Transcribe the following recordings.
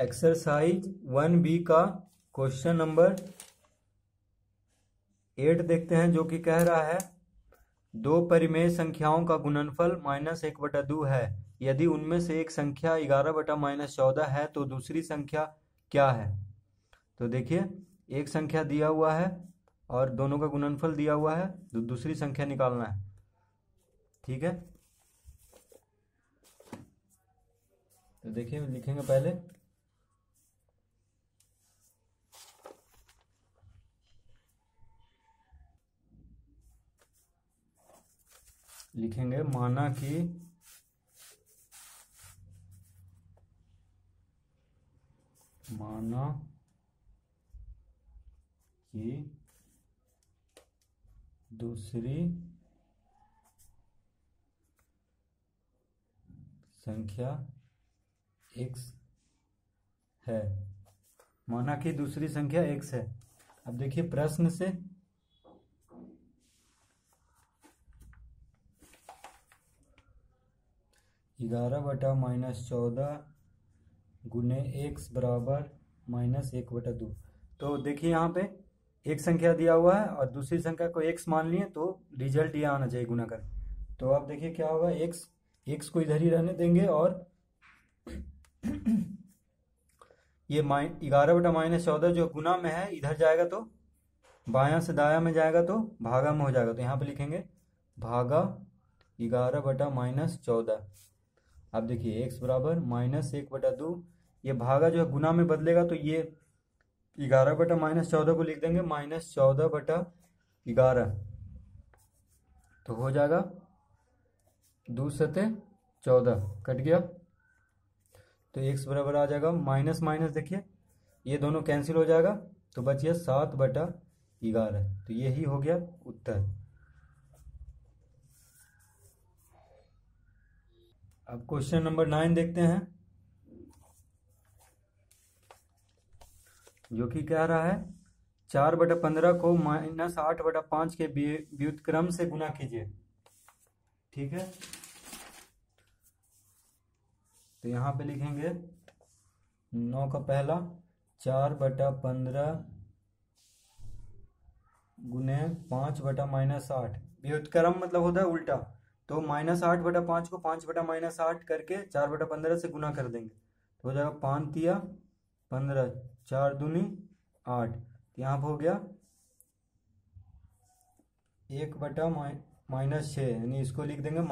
Exercise 1B का question number 8 देखते हैं, जो कि कह रहा है दो परिमेय संख्याओं का गुणनफल -1/2 है। यदि उनमें से एक संख्या 11/-14 है तो दूसरी संख्या क्या है। तो देखिए, एक संख्या दिया हुआ है और दोनों का गुणनफल दिया हुआ है, तो दूसरी संख्या निकालना है। ठीक है, तो देखिए लिखेंगे पहले लिखेंगे माना कि दूसरी संख्या x है। माना कि दूसरी संख्या x है। अब देखिए प्रश्न से 11/-14 गुने x बराबर -1/2। तो देखिए यहाँ पे एक संख्या दिया हुआ है और दूसरी संख्या को x मान लिए, तो रिजल्ट ये आना चाहिए गुना कर। तो अब देखिए क्या होगा, x को इधर ही रहने देंगे और ये 11/-14 जो गुना में है इधर जाएगा तो बायां से दायां में जाएगा तो भागा में हो जाएगा। तो यहाँ पे लिखेंगे भागा 11/-14। अब देखिए x बराबर -1/2, ये भागा जो है गुना में बदलेगा तो ये 11/-14 को लिख देंगे -14/11। तो हो जाएगा 2 सते 14 कट गया, तो x बराबर आ जाएगा माइनस माइनस, देखिए ये दोनों कैंसिल हो जाएगा तो बच गया 7/11। तो यही हो गया उत्तर। अब क्वेश्चन नंबर 9 देखते हैं, जो कि कह रहा है 4/15 को -8/5 के व्युत्क्रम से गुना कीजिए। ठीक है, तो यहाँ पे लिखेंगे 9 का पहला 4/15 गुने 5/-8। व्युत्क्रम मतलब होता है उल्टा, तो -8/5 को 5/-8 करके 4/15 से गुना कर देंगे तो हो जाएगा 5 तिया 15, 4 दूनी 8। यहाँ पर हो गया 1/-6, यानी इसको लिख देंगे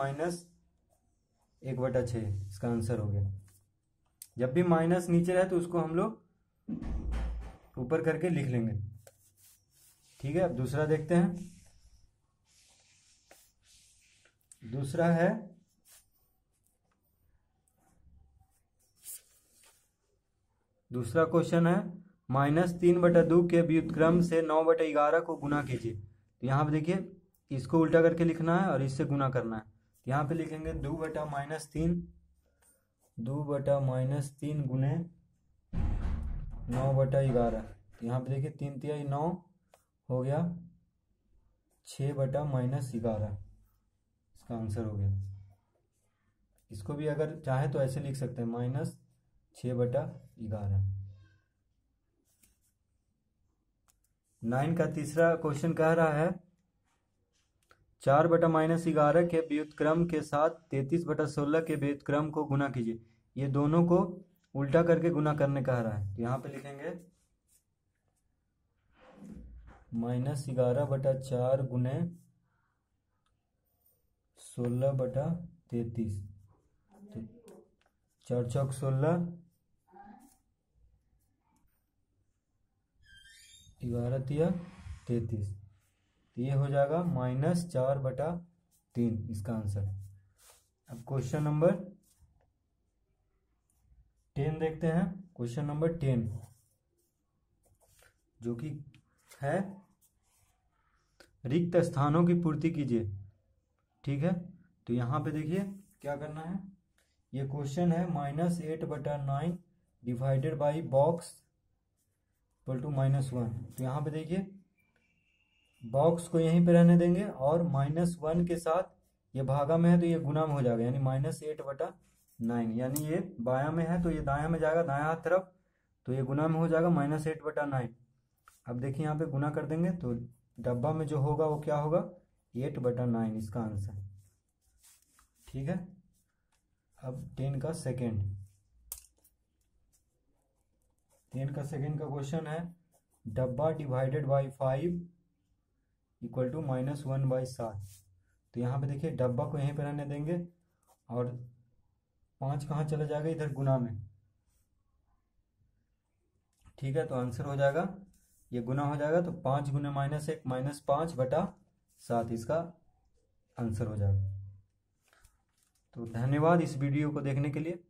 -1/6। इसका आंसर हो गया। जब भी माइनस नीचे रहे तो उसको हम लोग ऊपर करके लिख लेंगे। ठीक है, अब दूसरा देखते हैं। दूसरा है दूसरा क्वेश्चन है -3/2 के व्युत्क्रम से 9/11 को गुना कीजिए। तो यहाँ पे देखिए इसको उल्टा करके लिखना है और इससे गुना करना है। तो यहाँ पे लिखेंगे 2/-3 गुने 9/11। तो यहाँ पे देखिए 3 तिया 9 हो गया 6/-11। इसका आंसर हो गया। इसको भी अगर चाहे तो ऐसे लिख सकते हैं -6/11। 9 का तीसरा क्वेश्चन कह रहा है 4/-11 के व्युत्क्रम के साथ 33/16 के व्युत्क्रम को गुना कीजिए। ये दोनों को उल्टा करके गुना करने कह रहा है। तो यहाँ पे लिखेंगे -11/4 गुने 16/33। 4 चौक 16, 11 तिया 33। तो ये हो जाएगा -4/3 इसका आंसर। अब क्वेश्चन नंबर 10 देखते हैं। क्वेश्चन नंबर 10 जो कि है रिक्त स्थानों की पूर्ति कीजिए। ठीक है, तो यहाँ पे देखिए क्या करना है। ये क्वेश्चन है -8/9 divided by box equal to -1। तो यहाँ पे देखिए बॉक्स को यहीं पे रहने देंगे और -1 के साथ ये भागा में है तो ये गुना में हो जाएगा, यानी -8/9। यानी ये बायां में है तो ये दायां में जाएगा, दायां हाथ तरफ तो ये गुना में हो जाएगा -8/9। अब देखिए यहाँ पे गुना कर देंगे तो डब्बा में जो होगा वो क्या होगा, 8/9 इसका आंसर। ठीक है। अब 10 का सेकेंड का क्वेश्चन है, डब्बा डिवाइडेड बाई 5 इक्वल टू -1/7। तो यहाँ पे देखिए डब्बा को यहीं पर रहने देंगे और 5 कहाँ चला जाएगा, इधर गुना में। ठीक है, तो आंसर हो जाएगा, ये गुना हो जाएगा तो 5 गुना -1 -5/7 इसका आंसर हो जाएगा। तो धन्यवाद इस वीडियो को देखने के लिए।